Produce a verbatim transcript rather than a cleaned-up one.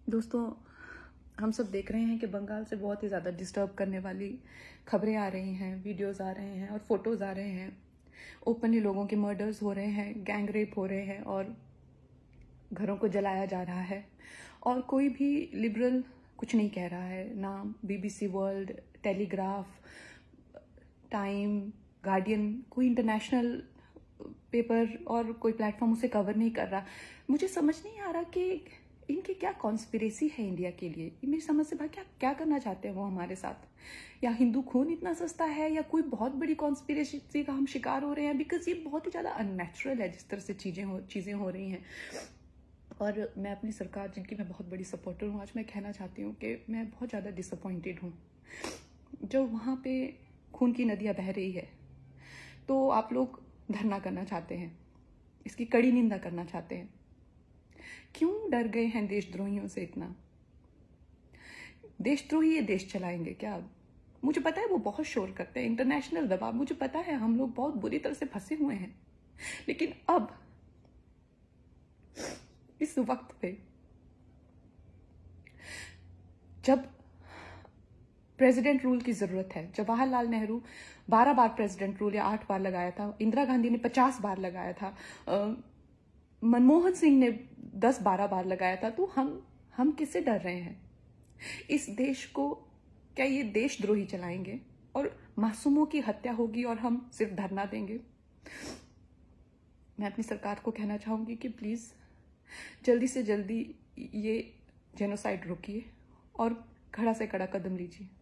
दोस्तों, हम सब देख रहे हैं कि बंगाल से बहुत ही ज़्यादा डिस्टर्ब करने वाली खबरें आ रही हैं, वीडियोस आ रहे हैं और फोटोज़ आ रहे हैं। ओपनली लोगों के मर्डर्स हो रहे हैं, गैंग रेप हो रहे हैं और घरों को जलाया जा रहा है। और कोई भी लिबरल कुछ नहीं कह रहा है, ना BBC World, Telegraph, Time, Guardian, कोई इंटरनेशनल पेपर और कोई प्लेटफॉर्म उसे कवर नहीं कर रहा। मुझे समझ नहीं आ रहा कि इनकी क्या कॉन्स्पिरेसी है इंडिया के लिए। मेरी समझ से बाहर क्या क्या करना चाहते हैं वो हमारे साथ। या हिंदू खून इतना सस्ता है या कोई बहुत बड़ी कॉन्स्पिरेसी का हम शिकार हो रहे हैं, बिकॉज ये बहुत ही ज़्यादा अननेचुरल है जिस तरह से चीज़ें हो चीज़ें हो रही हैं। और मैं अपनी सरकार, जिनकी मैं बहुत बड़ी सपोर्टर हूँ, आज मैं कहना चाहती हूँ कि मैं बहुत ज़्यादा डिसअपॉइंटेड हूँ। जो वहाँ पे खून की नदियाँ बह रही है तो आप लोग धरना करना चाहते हैं, इसकी कड़ी निंदा करना चाहते हैं। क्यों डर गए हैं देशद्रोहियों से इतना? देशद्रोही ये देश चलाएंगे क्या? मुझे पता है वो बहुत शोर करते हैं, इंटरनेशनल दबाव, मुझे पता है हम लोग बहुत बुरी तरह से फंसे हुए हैं। लेकिन अब इस वक्त पे जब प्रेसिडेंट रूल की जरूरत है, जवाहरलाल नेहरू बारह बार प्रेसिडेंट रूल या आठ बार लगाया था, इंदिरा गांधी ने पचास बार लगाया था, मनमोहन सिंह ने दस बारह बार लगाया था, तो हम हम किससे डर रहे हैं? इस देश को क्या ये देशद्रोही चलाएंगे और मासूमों की हत्या होगी और हम सिर्फ धरना देंगे? मैं अपनी सरकार को कहना चाहूंगी कि प्लीज जल्दी से जल्दी ये जेनोसाइड रोकिए और कड़ा से कड़ा कदम लीजिए।